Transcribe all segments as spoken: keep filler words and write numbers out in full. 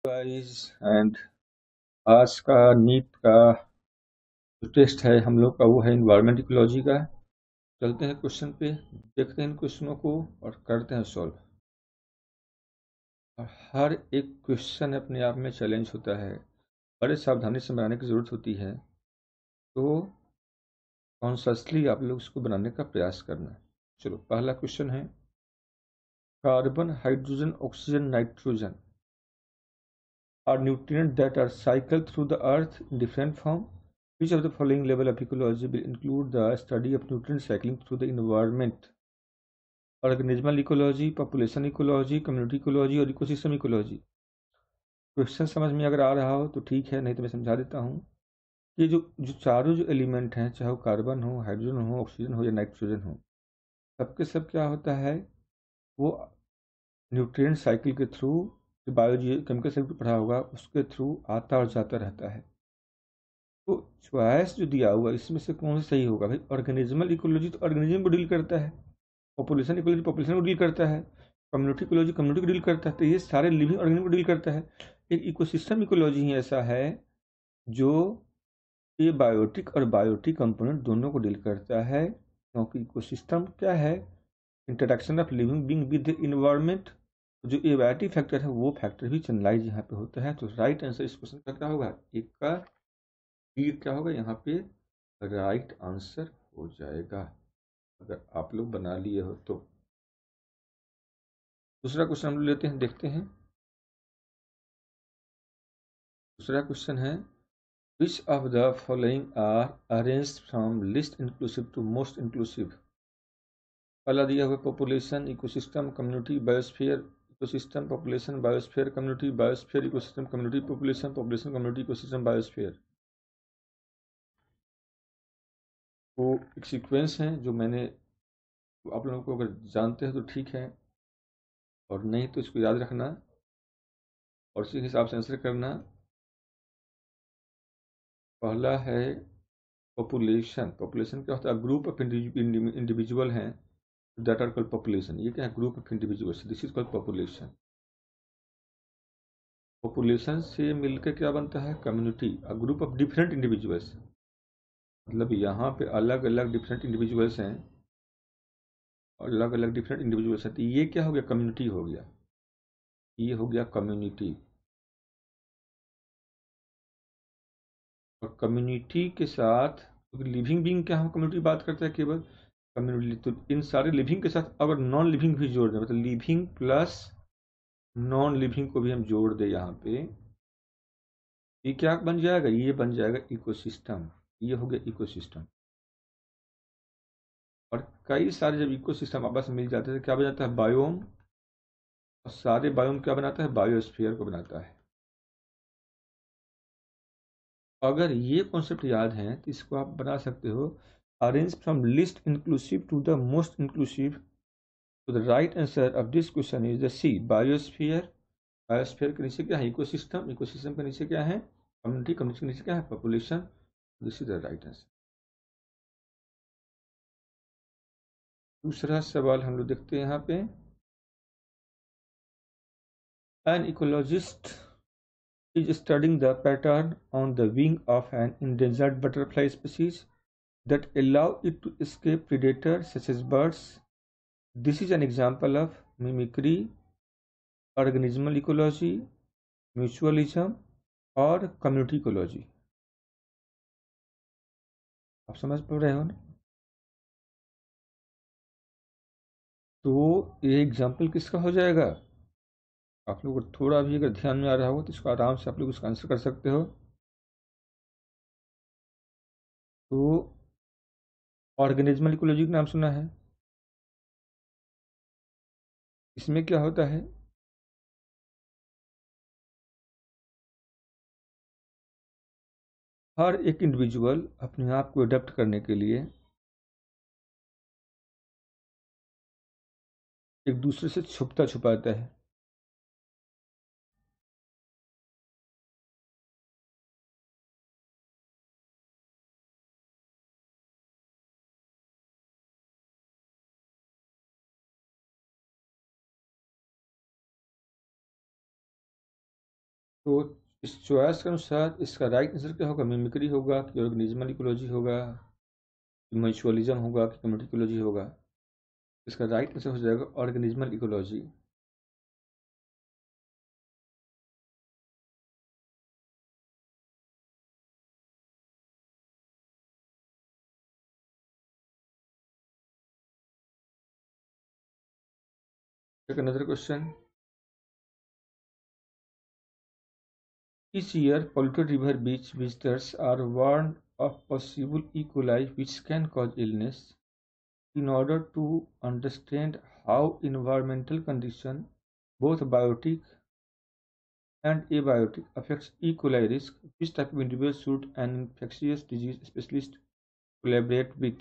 Guys and आज का NEET का जो टेस्ट है हम लोग का वो है इन्वायरमेंट इकोलॉजी का। चलते हैं क्वेश्चन पे, देखते हैं इन क्वेश्चनों को और करते हैं सॉल्व। और हर एक क्वेश्चन अपने आप में चैलेंज होता है, बड़े सावधानी से बनाने की ज़रूरत होती है, तो कॉन्शसली आप लोग इसको बनाने का प्रयास करना। चलो, पहला क्वेश्चन है carbon, hydrogen, oxygen, nitrogen are nutrients that are cycled through the earth in different form. Which of the following level of ecology will include the study of nutrient cycling through the environment? Organismal ecology, population ecology, community ecology और ecosystem ecology. Question समझ में अगर आ रहा हो तो ठीक है, नहीं तो मैं समझा देता हूँ। ये जो जो चारों जो एलिमेंट हैं, चाहे वो कार्बन हो, हाइड्रोजन हो, ऑक्सीजन हो या नाइट्रोजन हो, सबके सब क्या होता है, वो न्यूट्रिएंट साइकिल के थ्रू, बायोजी केमिकल साइकिल पढ़ा होगा, उसके थ्रू आता और जाता रहता है। तो चॉइस जो दिया हुआ इसमें से कौन सा सही होगा भाई? ऑर्गेनिज्मल इकोलॉजी तो ऑर्गेनिज्म को डील करता है, पॉपुलेशन इकोलॉजी पॉपुलेशन को डील करता है, कम्युनिटी इकोलॉजी कम्युनिटी को डील करता है, तो ये सारे लिविंग ऑर्गेनिज्म को डील करता है। एक इकोसिस्टम इकोलॉजी ही ऐसा है जो ये बायोटिक और बायोटिक कंपोनेंट दोनों को डील करता है, क्योंकि इकोसिस्टम क्या है? Interaction of living being with the environment. जो एबायोटिक फैक्टर है वो फैक्टर भी चैनलाइज यहाँ पे होता है। तो राइट आंसर इस क्वेश्चन का क्या होगा? एक का ये क्या होगा यहाँ पे? राइट आंसर हो जाएगा, अगर आप लोग बना लिए हो तो। दूसरा क्वेश्चन हम लोग लेते हैं, देखते हैं। दूसरा क्वेश्चन है which of the following are arranged from least inclusive to most inclusive. पहला दिया हुआ population, ecosystem, community, biosphere. Ecosystem, population, biosphere, community, biosphere, ecosystem, community, population, population, community, ecosystem, biosphere. वो एक सीक्वेंस है जो मैंने, आप लोगों को अगर जानते हैं तो ठीक है, और नहीं तो इसको याद रखना और उसी हिसाब से आंसर करना। पहला है पॉपुलेशन। पॉपुलेशन क्या होता है? ग्रुप ऑफ इंडिविजुअल हैं दैट आर कॉल्ड पॉपुलेशन। ये क्या है? Group of individuals, this is called population. Population से मिलकर क्या बनता है? Community, a group of different individuals. मतलब यहाँ पे अलग अलग डिफरेंट इंडिविजुअल्स हैं, अलग अलग डिफरेंट इंडिविजुअल्स हैं, तो ये क्या हो गया? कम्युनिटी हो गया, ये हो गया कम्युनिटी। और कम्युनिटी के साथ लिविंग बीइंग क्या हम कम्युनिटी बात करते हैं केवल कम्युनिटी, तो इन सारे लिविंग के साथ अगर नॉन लिविंग भी जोड़ दें, मतलब लिविंग प्लस नॉन लिविंग को भी हम जोड़ दें यहाँ पे, ये क्या बन जाएगा? ये बन जाएगा इकोसिस्टम। ये हो गया इकोसिस्टम। और कई सारे जब इकोसिस्टम आपस में मिल जाते हैं तो क्या बन जाता है? बायोम। और सारे बायोम क्या बनाता है? बायोस्फीयर को बनाता है। अगर ये कॉन्सेप्ट याद है तो इसको आप बना सकते हो, arrange from least inclusive to the most inclusive. तो the right answer of this question is the C, biosphere. Biosphere के नीचे क्या है? इकोसिस्टम। इकोसिस्टम के नीचे क्या है? कम्युनिटी। कम्युनिटी के नीचे क्या है? Population. This is the right answer. दूसरा सवाल हम लोग देखते हैं यहाँ पे। An ecologist is studying the pattern on the wing of an endangered butterfly species that allow it to escape predators such as birds. This is an example of mimicry, organismal ecology, mutualism और community ecology। आप समझ पा रहे हो ना? तो ये example किसका हो जाएगा? आप लोग को थोड़ा भी अगर ध्यान में आ रहा हो तो इसको आराम से आप लोग उसका आंसर कर सकते हो। तो ऑर्गेनिज्मल इकोलॉजी का नाम सुना है? इसमें क्या होता है? हर एक इंडिविजुअल अपने आप को अडेप्ट करने के लिए एक दूसरे से छुपता छुपाता है। तो इस चॉइस के अनुसार इसका राइट आंसर क्या होगा? मिमिक्री होगा कि ऑर्गेनिज्मल इकोलॉजी होगा कि म्यूचुअलिज्म होगा कि कम्युनिटी इकोलॉजी होगा? इसका राइट आंसर हो जाएगा organismal ecology. Take another question. Each year, polluted river beach visitors are warned of possible E. coli which can cause illness. In order to understand how environmental condition, both biotic and abiotic, affects E. coli risk, which type of individual should an infectious disease specialist collaborate with?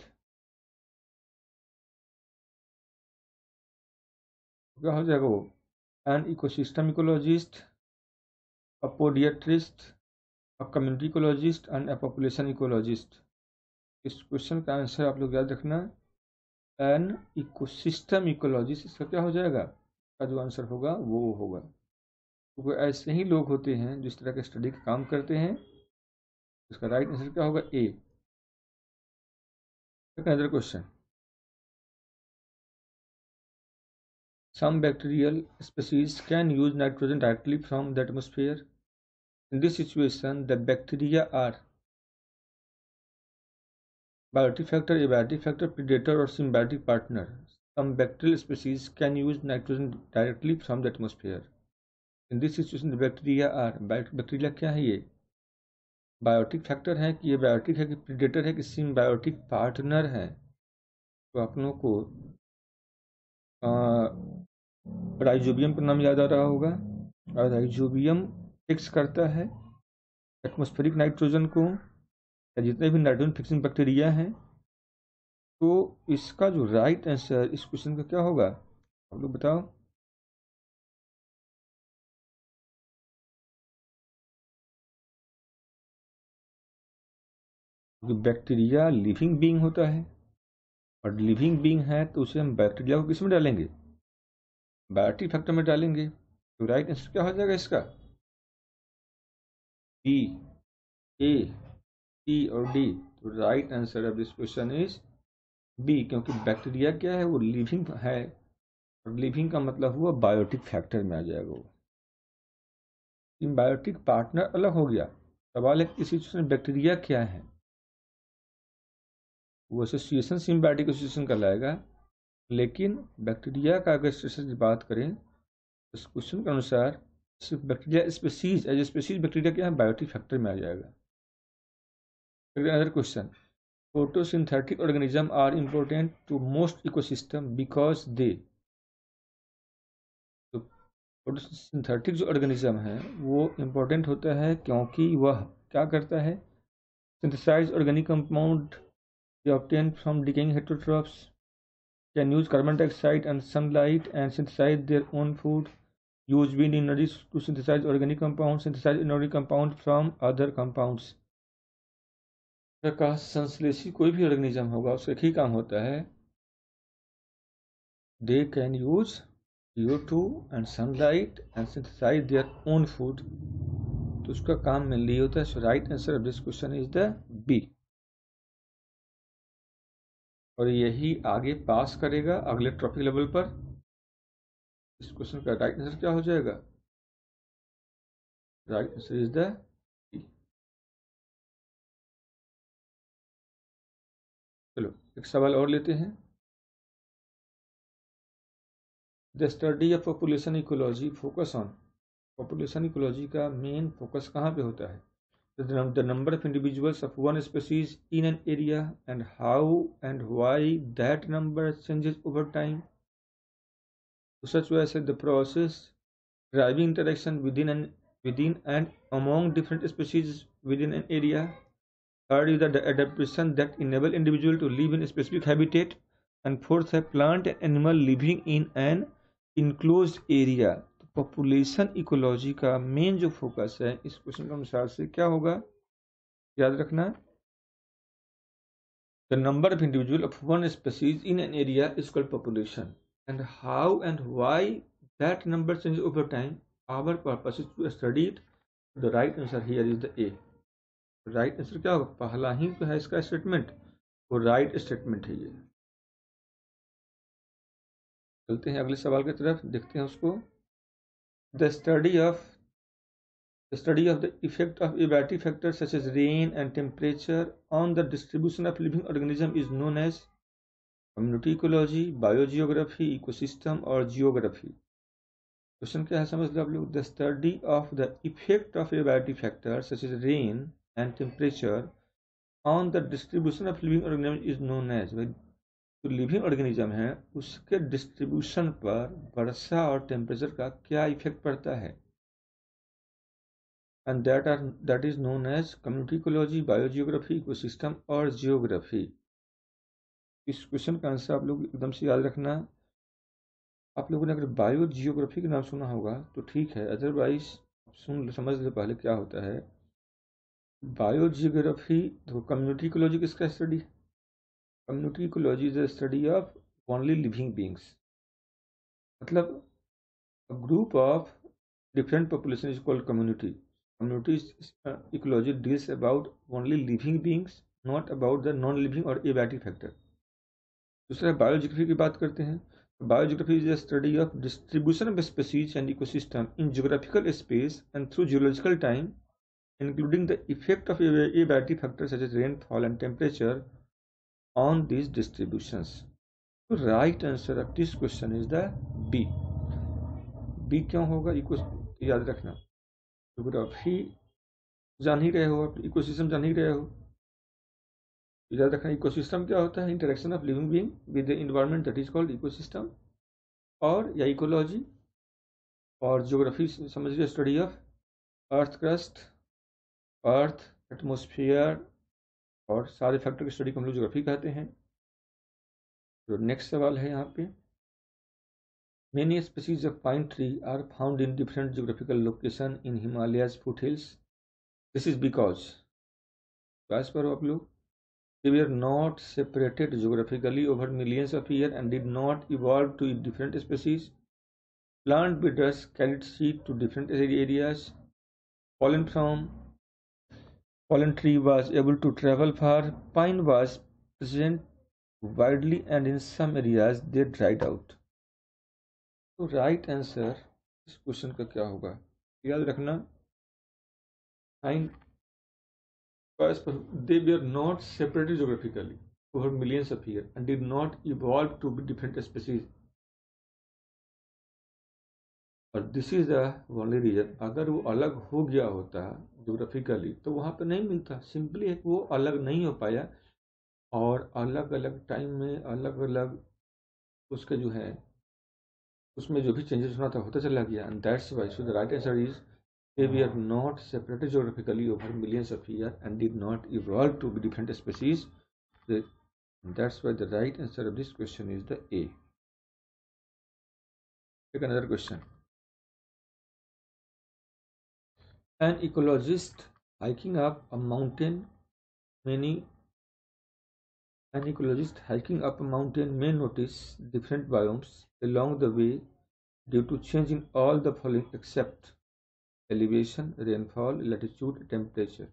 क्या हो जाएगा वो? An ecosystem ecologist, a podiatrist, a community ecologist and a population ecologist. इस question का answer आप लोग याद रखना, एन इकोसिस्टम इकोलॉजिस्ट। इसका क्या हो जाएगा? का जो आंसर होगा वो होगा, क्योंकि तो ऐसे ही लोग होते हैं जिस तरह के स्टडी का काम करते हैं। इसका राइट आंसर क्या होगा? A. Another question, some bacterial species can use nitrogen directly from the atmosphere. In this situation the bacteria are biotic factor, abiotic factor, predator or symbiotic partner. Some bacterial species can use nitrogen directly from the atmosphere. In this situation the bacteria are, bacteria क्या है? ये biotic factor है कि ये biotic है कि predator है कि सिम्बायोटिक पार्टनर है? तो आप लोगों को राइजोबियम का नाम याद आ रहा होगा, और राइजोबियम फिक्स करता है एटमॉस्फेरिक नाइट्रोजन को, या जितने भी नाइट्रोजन फिक्सिंग बैक्टीरिया हैं। तो इसका जो राइट आंसर इस क्वेश्चन का क्या होगा? आप लोग बताओ। बैक्टीरिया लिविंग बीइंग होता है, और लिविंग बीइंग है तो उसे हम बैक्टीरिया को किस में डालेंगे? बायोटिक फैक्टर में डालेंगे। तो राइट आंसर क्या हो जाएगा इसका? बी, ए, सी और डी। तो right answer of this question is B, क्योंकि बैक्टीरिया क्या है? वो लिविंग है, और लिविंग का मतलब हुआ बायोटिक फैक्टर में आ जाएगा वो। सिम्बायोटिक पार्टनर अलग हो गया। सवाल है इस सिचुएशन बैक्टीरिया क्या है? वो एसोसिएशन सिम्बायोटिक एसोसिएशन कहलाएगा। लेकिन बैक्टीरिया का अगर स्टेटस की बात करें तो इस क्वेश्चन के अनुसार सिर्फ bacteria species as species bacteria क्या है? बायोटिक फैक्टर में आ जाएगा। Other question, photosynthetic organisms are important to most ecosystem because they, तो फोटोसिंथेटिक जो ऑर्गेनिज्म है वो इम्पोर्टेंट होता है क्योंकि वह क्या करता है? Synthesize organic compound obtained from decaying heterotrophs, can use carbon dioxide and sunlight and synthesize their own food, use wind energy to synthesize organic compounds, synthesize inorganic compounds from other compounds। प्रकाश संश्लेषी कोई भी organism होगा उसका एक ही काम होता है, they can use C O two and sunlight and synthesize their own food। तो उसका काम मेनली होता है। So right answer of this question is the B, और यही आगे पास करेगा अगले ट्रॉफी लेवल पर। इस क्वेश्चन का राइट आंसर क्या हो जाएगा? Right answer is the B. चलो एक सवाल और लेते हैं। The study of population ecology focus on, population ecology का मेन फोकस कहाँ पे होता है? The number of individuals of one species in an area and how and why that number changes over time. To such way as the process driving interaction within and within and among different species within an area. Third is the adaptation that enable individual to live in a specific habitat. And fourth है plant and animal living in an enclosed area। Population ecology का main जो focus है इस question के अनुसार से क्या होगा? याद रखना, the number of individual of one species in an area is called population, and how and why that number changes over time. Our purpose is to study it the right answer here is the A. Right answer क्या होगा? पहला ही तो है इसका statement, वो right statement है ये। चलते हैं अगले सवाल की तरफ, देखते हैं उसको। The study of the study of the effect of abiotic factors such as rain and temperature on the distribution of living organism is known as community ecology, biogeography, ecosystem और जियोग्राफी। क्वेश्चन क्या है समझ लो आप लोग। The study of the effect of abiotic factors such as rain and temperature on the distribution of living organism is known as. जो living organism है उसके डिस्ट्रीब्यूशन पर वर्षा और टेम्परेचर का क्या इफेक्ट पड़ता है, and that are that is known as community ecology, biogeography, ecosystem और जियोग्राफी। इस क्वेश्चन का आंसर आप लोग एकदम से याद रखना। आप लोगों ने अगर बायोजियोग्राफी का नाम सुना होगा तो ठीक है, अदरवाइज सुन समझ लो पहले क्या होता है। बायोजियोग्राफी तो कम्युनिटी इकोलॉजी किसका study? Community ecology is the study of only living beings, मतलब a group of different population is called community. Community uh, ecology deals about only living beings, not about the non-living or abiotic factor. दूसरा biogeography की बात करते हैं। Biogeography is the study of distribution of species and ecosystem in geographical space and through geological time, including the effect of abiotic factors such as rainfall and temperature on these distributions. The right answer of this question is the B. B क्यों होगा? Eco याद रखना, geography जान ही रहे हो, आप ecosystem जान ही रहे हो, याद रखना। इकोसिस्टम क्या होता है? Interaction of living being with the environment, that is called ecosystem. और या इकोलॉजी। और जियोग्राफी समझ लिया, study of earth crust, earth, atmosphere और सारे फैक्टर की स्टडी को हम लोग जियोग्राफी कहते हैं। तो नेक्स्ट सवाल है यहाँ पे। Many species of pine tree are found in different geographical location in Himalayas foothills. This is because, as per आप लोग, they were not separated geographically over millions of years and did not evolve to different species. Plant breeders carried seed to different areas. Pollen from pollen tree was able to travel far. Pine was present widely and in some areas they dried out. तो right answer इस question का क्या होगा? याद रखना, they were not separated geographically over millions of years and did not evolve to be different species. और this is the only reason. अगर वो अलग हो गया होता ज्योग्राफिकली तो वहाँ पे नहीं मिलता। सिंपली है वो अलग नहीं हो पाया और अलग अलग टाइम में अलग अलग उसके जो है उसमें जो भी चेंजेस होना था होता चला गया। And that's why so the right answer is they were not separated geographically over millions of years and did not evolve to be different species. That's why the right answer of this question is the A. Take another question. An ecologist hiking up a mountain many an ecologist hiking up a mountain may notice different biomes along the way due to change in all the following except elevation, rainfall, latitude, temperature.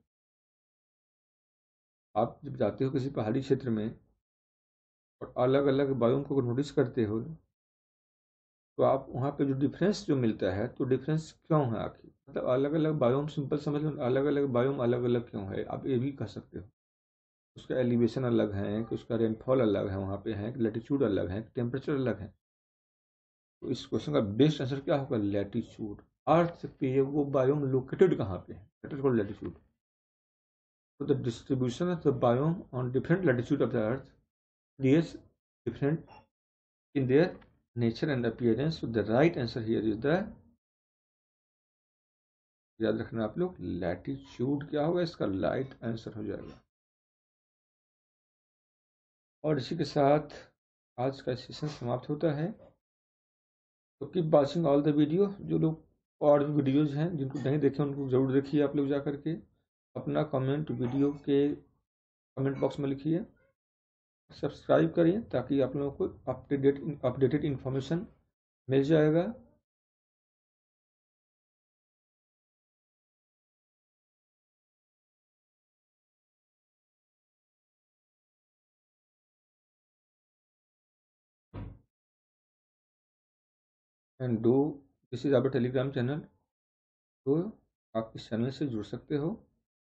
आप जब जाते हो किसी पहाड़ी क्षेत्र में और अलग अलग बायोम को नोटिस करते हो तो आप वहाँ पे जो डिफरेंस जो मिलता है तो डिफरेंस क्यों है आखिर, मतलब अलग अलग बायोम, सिंपल समझ लो, अलग अलग बायोम अलग अलग क्यों है, आप ये भी कह सकते हो। उसका एलिवेशन अलग है कि उसका रेनफॉल अलग है वहाँ पे है, कि लैटिट्यूड अलग है, टेम्परेचर अलग है। तो इस क्वेश्चन का बेस्ट आंसर क्या होगा? लैटिट्यूड। अर्थ पे वो बायोम लोकेटेड कहाँ पे है, that is called latitude. So the distribution of the biome on different latitude of the earth is different in their nature and appearance. So the right answer here is the, याद रखना आप लोग, latitude क्या होगा इसका right answer हो जाएगा। और इसी के साथ आज का सेशन समाप्त होता है। तो keep watching all the video. जो लोग और भी वीडियोज हैं जिनको नहीं देखे उनको जरूर देखिए आप लोग जा करके। अपना कमेंट वीडियो के कमेंट बॉक्स में लिखिए, सब्सक्राइब करिए ताकि आप लोगों को अपडेटेड अपडेटेड इन्फॉर्मेशन मिल जाएगा। And do this is our Telegram channel. तो आप इस चैनल से जुड़ सकते हो